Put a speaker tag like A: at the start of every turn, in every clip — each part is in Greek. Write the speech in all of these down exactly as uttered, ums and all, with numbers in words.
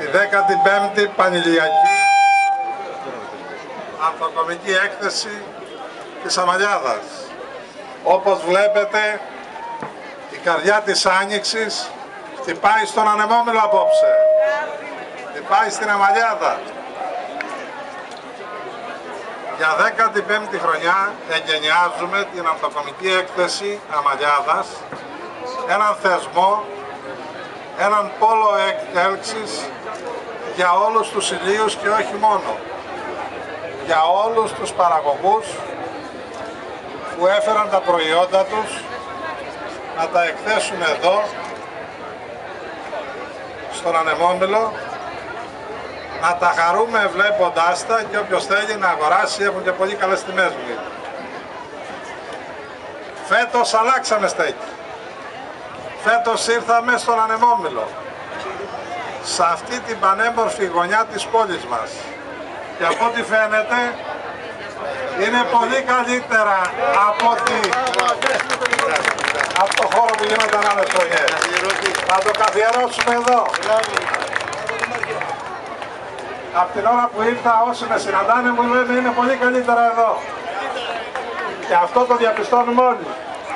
A: στη δέκατη πέμπτη Πανηλιακή Ανθοκομική Έκθεση της Αμαλιάδας. Όπως βλέπετε, η καρδιά της Άνοιξης χτυπάει στον Ανεμόμυλο απόψε. Χτυπάει στην Αμαλιάδα. Για δέκατη πέμπτη χρονιά εγκαινιάζουμε την Ανθοκομική Έκθεση Αμαλιάδας, έναν θεσμό, έναν πόλο έλξης για όλους τους ηλίους και όχι μόνο. Για όλους τους παραγωγούς που έφεραν τα προϊόντα τους να τα εκθέσουν εδώ, στον Ανεμόμυλο, να τα χαρούμε βλέποντάς τα και όποιος θέλει να αγοράσει, έχουν και πολύ καλές τιμές μου. Φέτος αλλάξαμε στέκη. Φέτος ήρθαμε στον Ανεμόμυλο, σε αυτή την πανέμορφη γωνιά της πόλης μας. Και από ό,τι φαίνεται, είναι πολύ καλύτερα από, τη... από το χώρο που γίνονταν άλλες χρονιές. Θα το καθιερώσουμε εδώ. Από την ώρα που ήρθα, όσοι με συναντάνε μου λένε είναι πολύ καλύτερα εδώ. Και αυτό το διαπιστώνουμε όλοι.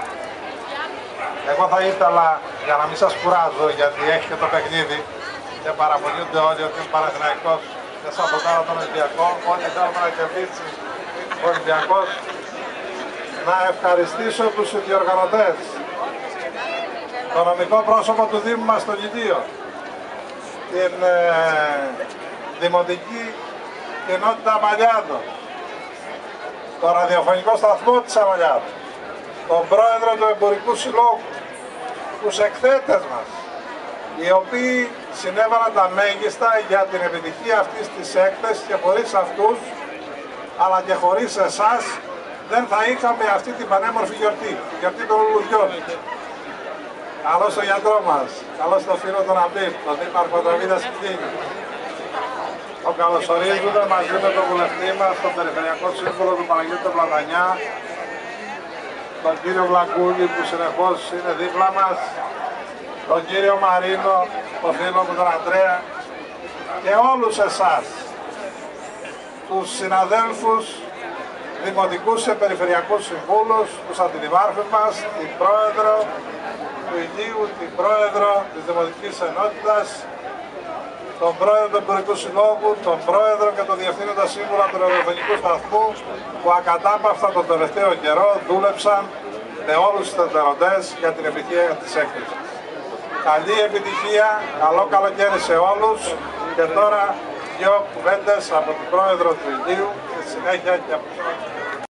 A: Εγώ θα ήθελα, για να μην σας κουράζω, γιατί έχει και το παιχνίδι και παραπονιούνται όλοι ότι είναι Παναθηναϊκός και σαν ποτάρα τον Ολυμπιακό, όλοι θέλουν να κερδίσει ο Ολυμπιακός, να ευχαριστήσω τους διοργανωτές, το νομικό πρόσωπο του Δήμου μας, το Λυκείο, την ε, Δημοτική Κοινότητα Αμαλιάδων, το ραδιοφωνικό σταθμό της Αμαλιάδος, τον πρόεδρο του Εμπορικού Συλλόγου, τους εκθέτες μας, οι οποίοι συνέβαλαν τα μέγιστα για την επιτυχία αυτής της έκθεσης και χωρίς αυτούς, αλλά και χωρίς εσάς, δεν θα είχαμε αυτή την πανέμορφη γιορτή, τη γιορτή των λουλουδιών. Καλώς τον γιατρό μας, καλώς τον φίλο τον Αμπίπ, τον δήμαρχο Δραβίδα Σκυλίνη. Το καλωσορίζουμε μαζί με τον βουλευτή μας, τον Περιφερειακό Σύμβουλο του Παναγιώτη Πλατανιά, τον κύριο Βλακούλη που συνεχώς είναι δίπλα μας, τον κύριο Μαρίνο, τον φίλο μου τον Αντρέα και όλους εσάς, τους συναδέλφους, δημοτικούς και περιφερειακούς συμβούλους, τους αντιδημάρχους μας, την πρόεδρο του Ηλίου, την πρόεδρο της Δημοτικής Ενότητας, τον πρόεδρο του Εμπορικού Συλλόγου, τον πρόεδρο και τον διευθύνοντα σύμβουλο του ραδιοφωνικού σταθμού που ακατάπαυστα τον τελευταίο καιρό δούλεψαν με όλους τους εταιροντές για την επιτυχία της έκθεσης. Καλή επιτυχία, καλό καλοκαίρι σε όλους και τώρα δύο κουβέντες από την πρόεδρο του Ηλίου και συνέχεια και από